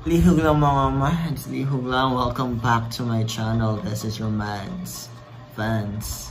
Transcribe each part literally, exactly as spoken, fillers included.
Lihog lang mga mads, lihog lang. Welcome back to my channel. This is your mads fans.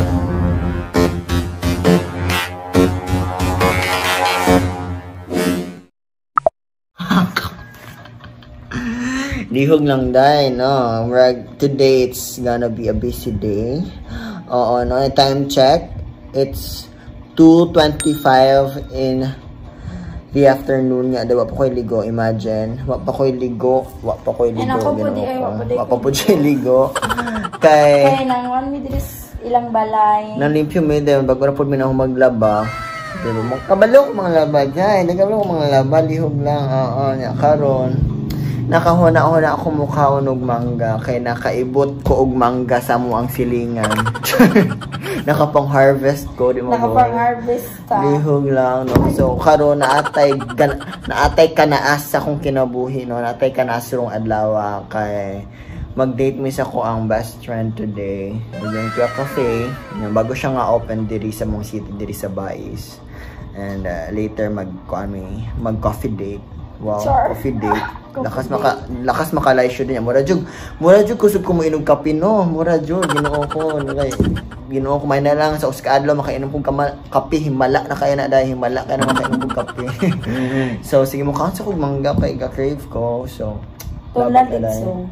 Lihog lang dahil, no? Today it's gonna be a busy day. Oo, no? Time check, it's two twenty-five in the afternoon nga, diba pa ko'y ligo, imagine. Wap pa ko'y ligo, wap pa ko'y ligo. Ako po di ay, wap pa po siya ligo. Kay... Kaya nang one midris ilang balay. Nalimpyo mo yun, bago na po min ako maglaba. Diba, magkabalo ko mga laba dyan. Nagkabalo ko mga laba, lihog lang. Oo, niya, karon. Nakahuna-huna ako mukha og mangga. Kay nakaibot ko og mangga sa mo ang silingan. Nakapang harvest ko, di mo. Nakapang harvest ka. Lihog lang, no. So karon naatay naatay kanaas sa kong kinabuhi, no. Naatay kanaas rong adlaw kay mag-date mi sa ko ang best friend today. We're going to a cafe. Yung bago siya nga open diri sa mong city diri sa Bais. And uh, later mag kami mag-coffee date. Wow, sure. Coffee date. Lakas maka lakas makalay siya din. Mura jud. Mura jud kusog ko mo inog kape no. Mura jud Ginoo ko. Kay Ginoo ko may na lang sa uska adlaw makainom kog kape himala na kay na dai himala kay na makainom kog kape. So sige mo kansa kog mangga kay ga crave ko. So tulad so.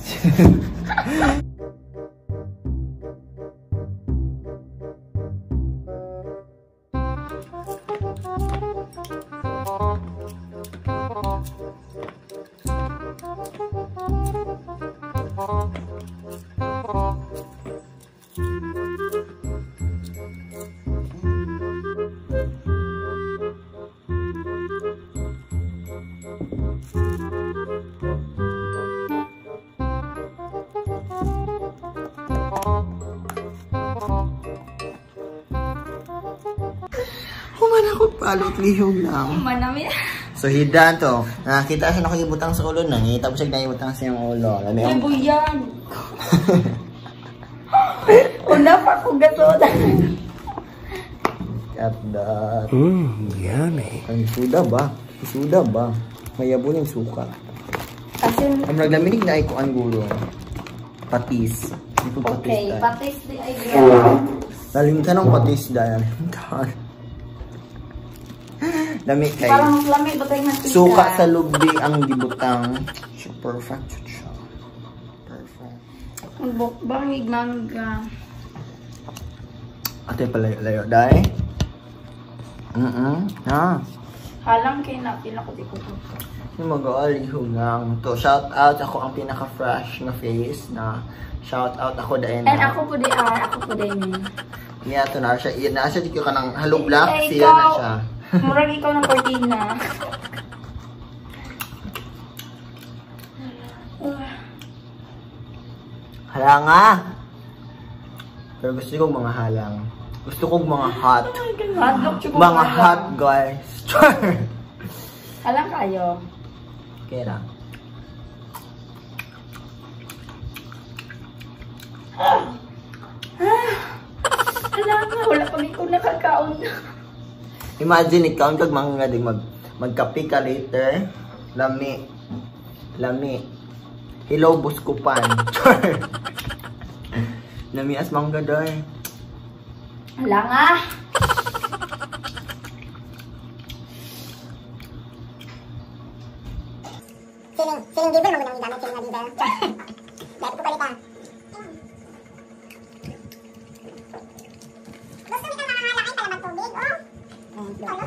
Humana ko palot lihog lang. Manami. So hidan to. Nakita siya nakikibutang sa ulo na. Tapos siya nakikibutang sa yung ulo. Alam mo? Ay buyan. Una pa kong gasoda. At that. Mmm, yummy. Ang suda ba? Suda ba? Mayabon yung suka. Kasi ang naglaminig na ay ko ang gulo. Patis. Okay, patis di ay Nalimtan ng patis dahil. Lami kay. Parang lami ba tayo natin? Suka sa lubi ang gibutang. Perfect siya. Perfect. Ang bangig mangga. Ate palayo-layo dahil. Mm-mm. Ha? Halang kayo na pila ko di ko to. Yung mag-alihog lang. To, shout out ako ang pinaka-fresh na face na shout out ako dahil na. And ako po di ay, ako po di ni. Niya to na siya. Iyan na siya dito ka ng hello black. Siya na siya. Murag ikaw ng cortina. Halang ah! Pero gusto ko mga halang. Gusto ko mga hot. Mga hot guys. Halang kayo. Okay lang. Halang nga, wala pag ikaw nakakaon. Imagine ikaw kag mga ding mag magkape ka later. Lami. Lami. Hello buskupan. Lami as mangga doy. Hala nga. Feeling, feeling giver mo nang dami feeling na giver. Dahil ko palita. Gusto mo ka makahala ay pala magtubig, oh. Ano?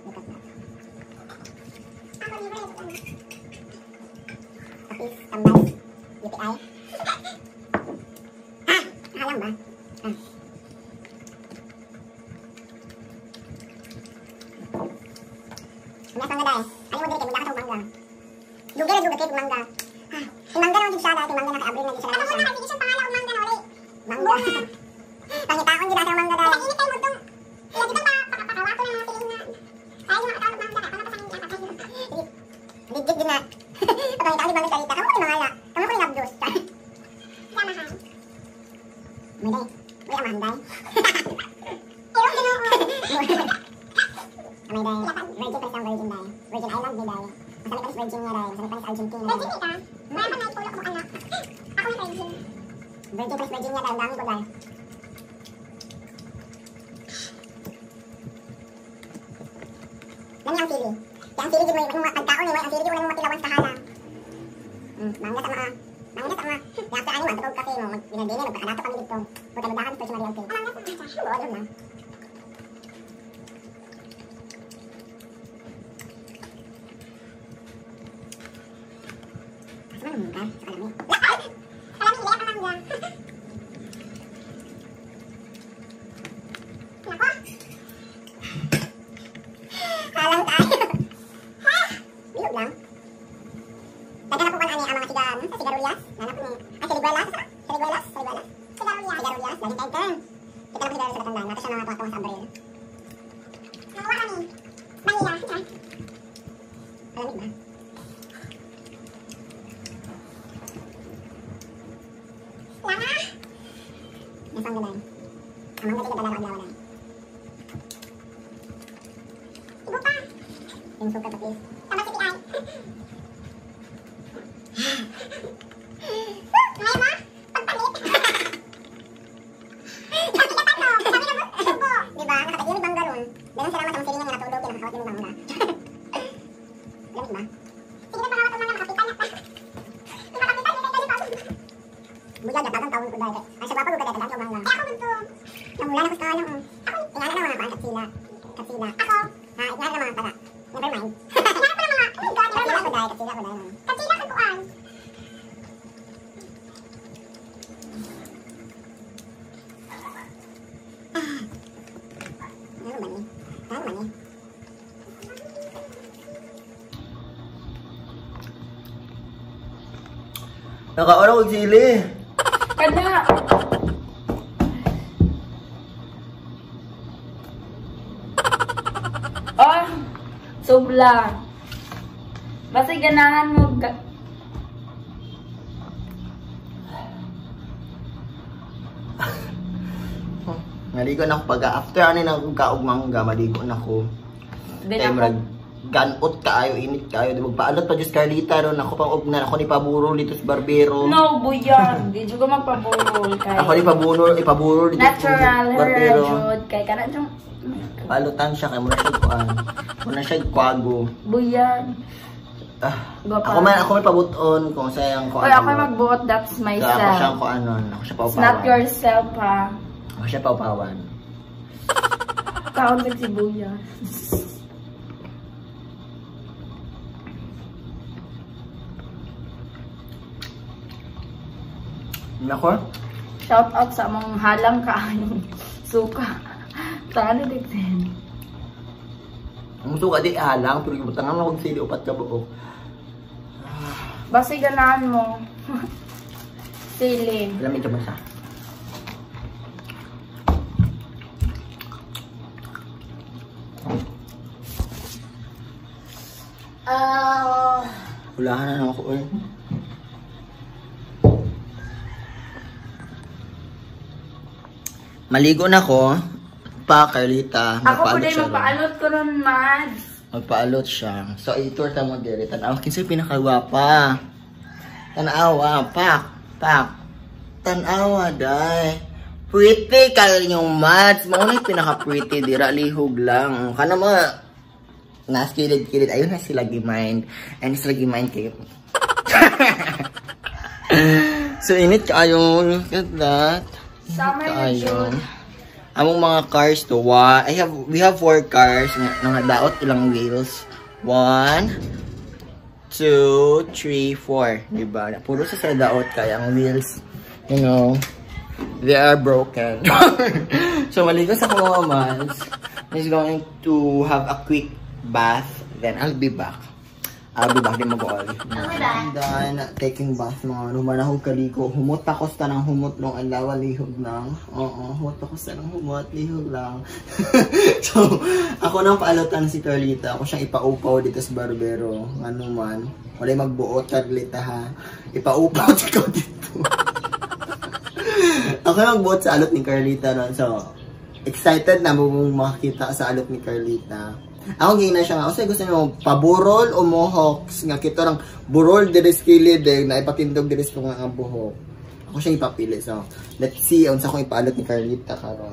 Ako libre ito. Tapis, tambal, U T I. Ah, halang ba? Ah. Ano pang gaday? Ano mo dito kay mula ka sa mangga? Lugar juga kay mangga. Ah, si mangga naman siya dati mangga naka-abri na siya. Ano mo na nabigyan pangalan og mangga na ulit? Mangga. Pangitaon gid sa mangga dai. Ini kay mudong. Iya kita pa pakakawato na mga piling na. Ay mo atawag mangga na ano pa sa inyo. Digit din na. Pangitaon di mangga salita. Kamu ni mangala. Kamu ko inabdos. Samahan. Muday. Uy amanday. Ewan gino. Amanday. Virgin pa siyang virgin dai. Virgin Island ni dai. Masami ka virgin nga dai. Nasagot pa sa Argentina. Virgin ka? Wala pa na ipulok mo anak. Ako yung virgin. Virgin plus virgin niya dahil dami ko dahil. Nami ang sili. Kaya ang sili di mo yung pagkaon ni mo. Ang sili di mo lang makilawan sa halang. Hmm, mangga sa mga. Mangga sa mga. Kaya sa ano, matutog kape mo. Binagdini, magkakanato kami dito. Pagkaludahan sa Maria Alpin. Mangga sa mga. Oo, alam na. Asa man mangga? Sa kalami. Kalami, ilaya ka mangga. Nako. Halang tayo. Ha? Bilog lang. Naghanap ko kan ani ang mga siga, sa sigarilyas. Nanap ni. Ay, saliguelas. Saliguelas, saliguelas. Sigarilyas. Sigarilyas, dahil tayo turn. Kita lang sigarilyas sa katandaan. Nato siya mga tuwang sa abril. Nakuha kami. Manila. Malamig ba? Lama. Nasaan galang? Amang galing ka dalawa ang ibo pa. Yung suka to please. Tama si P I. Ngayon mo? Pagpalit. Sabi na tato. Sabi na mo. Subo. Diba? Nakatagyan yung bangga ron. Ganun salamat ang silingan niya natulog. Kinakakawat yung bangga. Lamig ba? Sige na pangawat ang mga makapitan na pa. Yung makapitan yung kaya pa. Buya, dapagang tawon ko dahil. Ay, sa guwapo ko dahil. Dalang yung bangga. Kaya ako gusto. Namula na ko sa kalang. Ako. Ingana na mga paan. Katsila. Katsila. Ako. Ha, ingana na mga pala. Never mind. Ingana pa na mga. Oh my God. Katsila ko dahil. Katsila ko dahil. Katsila ko kuan. Ano ba ni? Ano ba ni? Nakaon ako sili. Kada. Oh, sobla. Basta ganahan mo. Ga Maligo na ako pag after ano nang kaog mangga, maligo na ako. Then Kaya ako, marag ganot kaayo, init kaayo. Di magpaalot pa Diyos Carlita ron. Ako pang ugnan, ako ni paburo dito sa barbero. no, buyan. Di juga magpaburol kay. Ako ni paburo, ipaburo dito Natural, sa barbero. herajod. Kay kana dyan. Palutan siya, kaya muna siya kuan. Muna siya kwago. Buyan. Ah, Gapa. ako man, ako may pabuton kung sayang ko Oy, ako magbuot, that's Kaya ako siya myself. ko ano, ako siya It's not paupawan. yourself, ha. Ako siya paupawan. Kaon sa sibuyas. Nako? Shout out sa among halang kaayong suka. Saan na din? Ang suka di alang, pero yung tangan akong sili upat ka buok. Basta ganahan mo. Sili. Alam ito ba siya? Ah, Hulahan na ako eh. Maligo na ko. Pa, Carlita. ako po Magpaalot din siya ron. magpaalot ko nun, Mads. Magpaalot siya. So, itur ta mo diri. Tanaw, kinsay pinakagwapa. Tanawa, pak, pak. Tanawa, day. Pretty kayo yung Mads. Mauna yung pinaka-pretty, dira lihog lang. Kana mo, nas kilid-kilid. Ayun na sila gi-mind. And sila gi-mind kayo. So, init kayo. Look at that. Summer na June. Among mga cars to, one, I have, we have four cars, nga daot ilang wheels. One, two, three, four. Diba? Puro sa sa daot kaya ang wheels, you know, they are broken. So, maligo sa mga months, is going to have a quick bath, then I'll be back. I'll be back din mag-all. I'm done taking bath mga rumanahog kaliko. Humot pa ko sa ng humot long alawa lihog lang. Oo, humot pa ko sa ng humot lihog lang. So, ako nang paalotan si Carlita. Ako siyang ipaupaw dito sa barbero. Ano man. Wala magbuot, Carlita ha. Ipaupaw ko dito. Ako yung magbuot sa alot ni Carlita nun. So, excited na mo makakita sa alot ni Carlita. Ako gina siya nga. Kasi gusto nyo, paburol o mohawks. Nga kita ng burol diris kilid eh, na ipatindog diris ko nga ang buhok. Ako siya ipapili. So, let's see. Unsa kong ipaalot ni Carlita karon.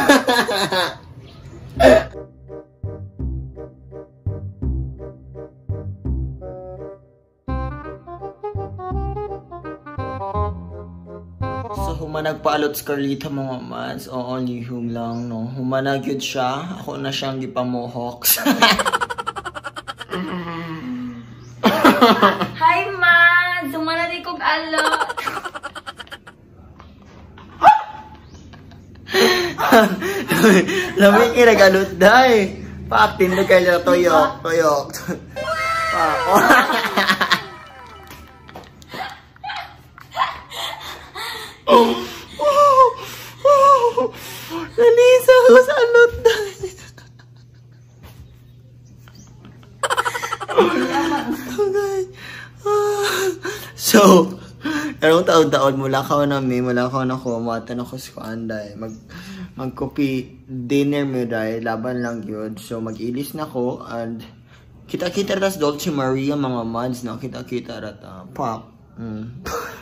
So, humanag paalot si Carlita mga mans. Oo, lihum lang, no? Humanag yun siya. Ako na siyang gipamohawks. Hi, man! Sumana di kong alot. Lamig kinagalot dahi. Paaktin na kayo na toyok. Toyok. Pako. Oh, oh, oh, nanisa ko sa alot na. So, karong taon-taon mula ka na mi, mula ka na ko, matan ako sa kuanday. Mag, magkopi dinner mo dahil, laban lang yun. So, mag-ilis na ko, and kita-kita ras Dolce Maria mga mads, no? Kita-kita rata. Pop. Mm.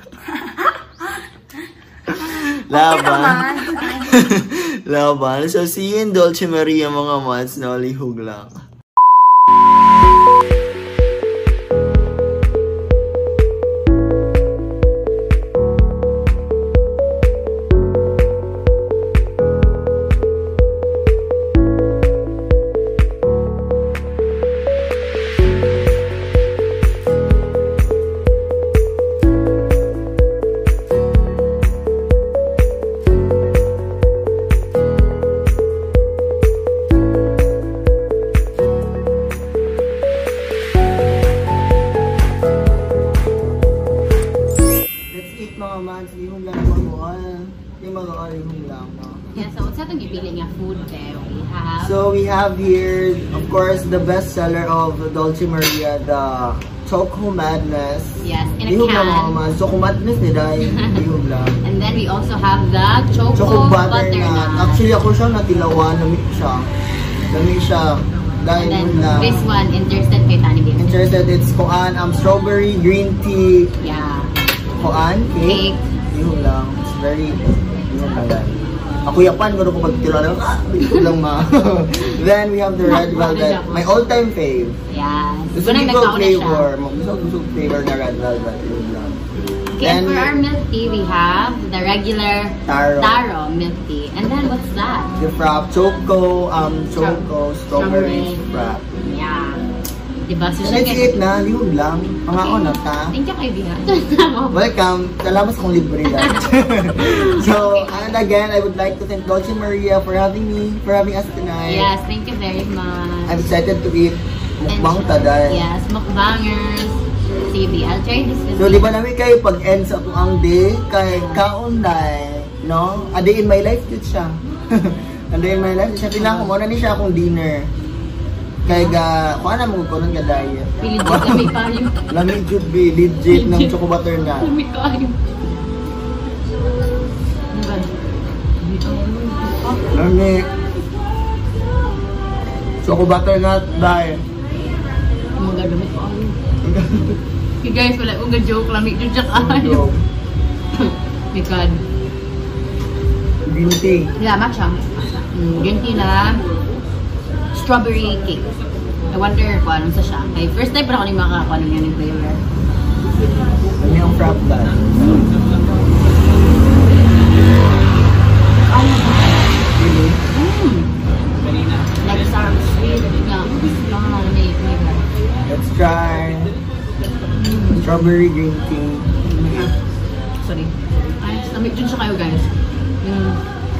Laban. Laban. So, see you in Dolce Maria mga mads, no? Lihog lang. So we have here, of course, the best seller of Dolce Maria, the Choco Madness. Yes, in a Lihog can. lang mga Choco Madness ni Day. Lihog lang. And then we also have the Choco, Choco Butternut. Butternut. Actually, ako siya natilawan. Lamig siya. Lamig siya. Dahil And then yun lang. this one, interested kay Tani Baby. Interested, it's kuan, um, strawberry, green tea, Yeah. kuan, cake. Cake. Lihog lang. It's very, lihog lang lang. Ako yapan, gano'n ko pagtira lang, ah, ito lang ma. Then we have the red velvet, my all-time fave. Yeah. Gusto Gusto ko flavor, gusto ko flavor na red velvet. Yun lang. Okay, and for our milk tea, we have the regular Taro. taro milk tea. And then what's that? The frap, choco, um, choco, strawberry, frap. Yeah. Diba? So, And that's it na, lihog lang. Pangako na ta. Thank you, kaibigan. Welcome. Salamat sa kong libre lang. So, and again, I would like to thank Dolce Maria for having me, for having us tonight. Yes, thank you very much. I'm excited to eat mukbang taday. Yes, mukbangers. Sige, I'll try this with So, you. di ba namin kayo pag-end sa itong ang day, kay kaunday, no? A day in my life, yun siya. A day in my life, siya tinako mo na ni siya akong dinner. Kaya ga, kung ano mo ko nung ga-diet. Legit, lamig kayo. Lamig jud be, legit ng choco butter na. Lamig kayo. Lamig. Choco butter nut, dahil. Oh my God, lamig kayo. Okay guys, wala kong ga-joke. Lamig jud siya kayo. My God. Green tea. Lamat siya. Mm, green tea na strawberry cake. I wonder kung anong sa siya. Okay, first time pa ako ni makakakuha ng yan yung flavor. Ano yung frap ba? Really? Mm. Like sour sweet. Yeah. Let's try strawberry green tea. Sorry. Ay, lamig dun siya kayo guys. Mm.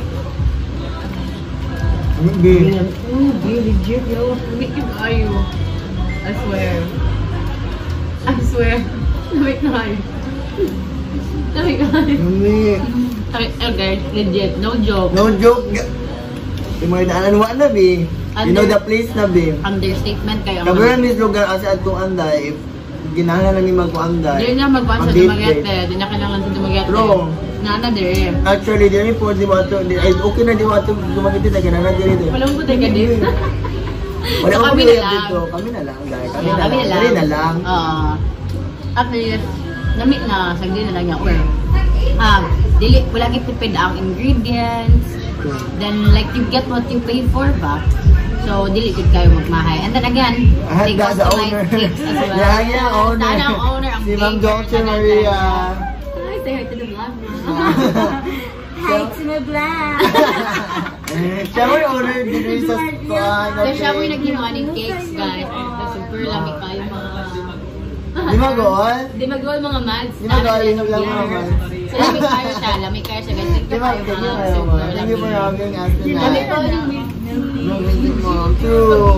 Lamig. Oh, legit yo. Lamig yung kayo. I swear. I swear. Lamig na kayo. Lamig na kayo. Lamig. Okay, guys, legit. No joke. No joke. Di mo inaanan wa na, be. You know the place na, be. Understatement kayo. Kabaran mis lugar asa at anday, if ginahan na ni magkuanday. Di niya magkuhan sa Dumaguete. Di niya kailangan sa Dumaguete. True. Nana dire. Actually, di rin po, di ba ito, okay na di ba ito Dumaguete na ginana diri ito. Walang po tayo din. Wala So, akong kami na pinayag lang. dito. Kami na lang, guys. Kami Yeah, na kami lang. na lang. Kami na lang. Oo. At least, namit na, sagdi na lang niya. Or, ah, dili, wala gipipid ang ingredients. Then, like, you get what you pay for ba? So, dili gud kayo magmahay. And then again, Ah, they that's the customize owner. cakes as well. Yeah, yeah, owner. Sana ang owner, ang Si Ma'am baker, Dolce tanan- Maria. Hi, say hi to the vlog. Hi to my vlog. Siya mo yung owner dito sa squad. So, siya mo yung naghiwa ng cakes, guys. So, super lamig kayo mga... Di mag-on? Di mag-all mga mads. Di mag-all, yun lang mga mads. So, lamig kayo siya. Lamig kayo siya, guys. Thank Di you ba? kayo, Thank you mga kayo, super ma'am. Thank you for lamig. having us tonight. Lamig ko yung No, visit mo. True.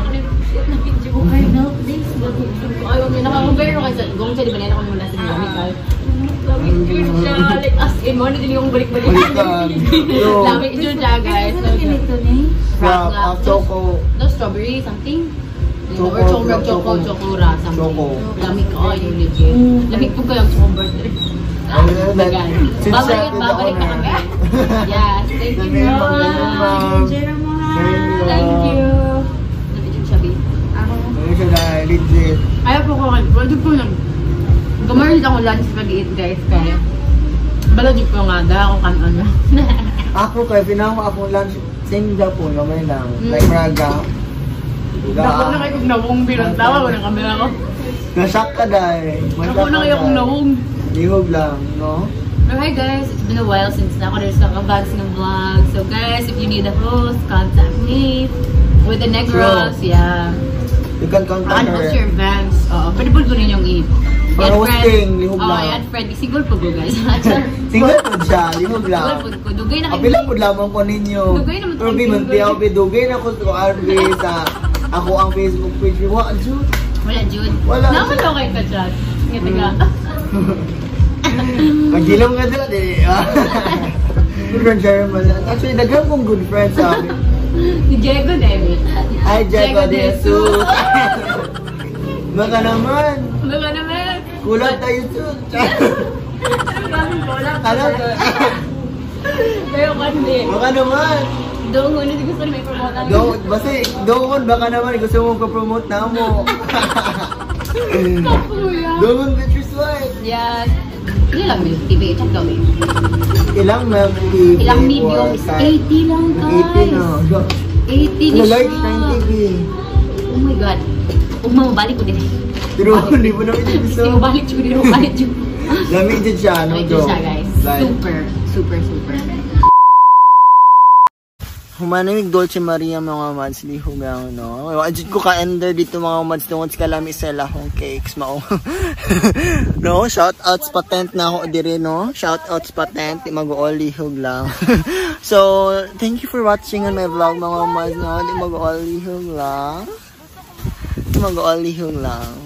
Okay, no, please. Ay, huwag niyo nakakabay ro kasi gong siya, di ba nila ko muna sa lamig kayo. Lamig yun siya. Like, as in, mo na din yung balik-balik. Baliktad. True. Lamig yun siya, guys. From uh, Choco. No, strawberry, something. Choco, Or choco, choco, choco. choco, ra, something. Choco. Lamig ko, ay, yung legit. Lamig po kayo ang choco birthday. Bagan. Since Babalik, siya- babalik na kami. Yes, thank you, Thank you, ma'am. ma'am. Thank you. Nabidyo siya, babe. Ano siya na, legit. Kaya po ko, wala po lang. Gumarin ako lunch pag-iit, guys, kaya. Balajik ko nga, dahil ako kan ano. Ako kay pinako akong lunch sing Japon, gamay lang. Mm. Like maraga. Ako na kayo kung nawong bilang tawa ko ng camera ko. Nasak ka dahil. Ako na kayo kung nawong. Lihog lang, no? But hi guys, it's been a while since na ako there's kakabags ng vlog. So guys, if you need a host, contact me. With the Negros, yeah. You can contact Ano her. your events? Oo, pwede po ko ninyong i- For i-add hosting, friend. lihog Oo, lang. i-add friend. Sigol po ko guys. Single po siya, lihog Sigol lang. po ko. Dugay na Apila po lamang ko ninyo. Dugay naman Pero tayo di man single. piyaw, dugay na ko sa R B sa ako ang Facebook page. Wa, Jude. Wala, Jude. Wala, Naman Jude. daw kayo ka-chat. Nga taga. Magilom nga dila, di. Good friend, Jeremy. Actually, daghan kong good friends sa amin. Si Diego, David. Hi, Diego de Jesus. Baka naman. Baka naman. Kulang tayo, Jude. Ano kaming kulang? Alam Pero kasi, Baka naman. doon ko hindi gusto na may promote ang Doon, basta doon, baka naman gusto mong ka-promote na mo. Kuya. Doon, Beatrice White. Yes. Ilang minutes T V? Check gawin. Ilang ma'am T V? Ilang medium is eighty lang guys. eighty na. eighty Ano, na large siya. na yung T V. Oh my god. Oh, mabalik ko din. Pero hindi mo namin Hindi gusto. ko balik siya. Hindi ko balik siya. Lamig din siya, no? Ito siya guys. Like, Super, super, super. humanamig Dolce Maria mga mads, lihog lang, no? Adjud ko ka-ender dito mga mads, tungod sa kalami sa lahong cakes, mao. No, shout outs patent na ako dire, no? Shout outs patent, di mag-all lihog lang. So, thank you for watching on my vlog mga mads, no? Di mag-all lihog lang. Di mag-all lihog lang.